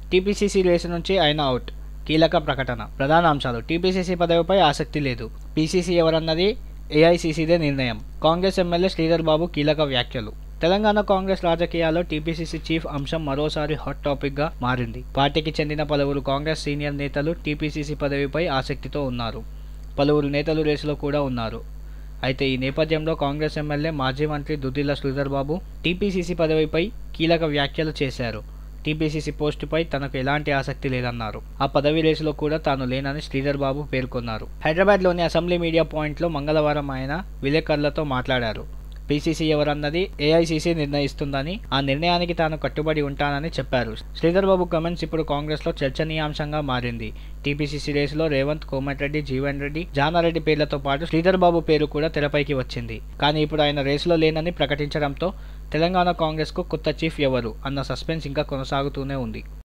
TPCC race నుంచి ఆయన out, కీలక ప్రకటన. ప్రధాన అంశాలు: టీపీసీసీ పదవిపై ఆసక్తి లేదు, పీసీసీ ఎవరన్నది ఏఐసీసీదే నిర్ణయం. కాంగ్రెస్ ఎమ్మెల్యే శ్రీధర్ బాబు కీలక వ్యాఖ్యలు. తెలంగాణ కాంగ్రెస్ రాజకీయాల్లో టీపీసీసీ చీఫ్ అంశం మరోసారి హాట్ టాపిక్గా మారింది. పార్టీకి చెందిన పలువురు కాంగ్రెస్ సీనియర్ నేతలు టీపీసీసీ పదవిపై ఆసక్తితో ఉన్నారు. పలువురు నేతలు రేసులో కూడా ఉన్నారు. అయితే ఈ నేపథ్యంలో కాంగ్రెస్ ఎమ్మెల్యే మాజీ మంత్రి దుద్దిళ్ల శ్రీధర్ బాబు టీపీసీసీ పదవిపై కీలక వ్యాఖ్యలు చేశారు. టీపీసీసీ పోస్టుపై తనకు ఎలాంటి ఆసక్తి లేదన్నారు. ఆ పదవి రేసులో కూడా తాను లేనని శ్రీధర్ బాబు పేర్కొన్నారు. హైదరాబాద్లోని అసెంబ్లీ మీడియా పాయింట్లో మంగళవారం ఆయన విలేకరులతో మాట్లాడారు. పీసీసీ ఎవరన్నది ఏఐసీసీ నిర్ణయిస్తుందని, ఆ నిర్ణయానికి తాను కట్టుబడి ఉంటానని చెప్పారు. శ్రీధర్ బాబు కమెంట్స్ ఇప్పుడు కాంగ్రెస్లో చర్చనీయాంశంగా మారింది. టీపీసీసీ రేసులో రేవంత్, కోమటిరెడ్డి, జీవన్ రెడ్డి, జానారెడ్డి పేర్లతో పాటు శ్రీధర్ బాబు పేరు కూడా తెరపైకి వచ్చింది. కానీ ఇప్పుడు ఆయన రేసులో లేనని ప్రకటించడంతో తెలంగాణ కాంగ్రెస్కు కొత్త చీఫ్ ఎవరు అన్న సస్పెన్స్ ఇంకా కొనసాగుతూనే ఉంది.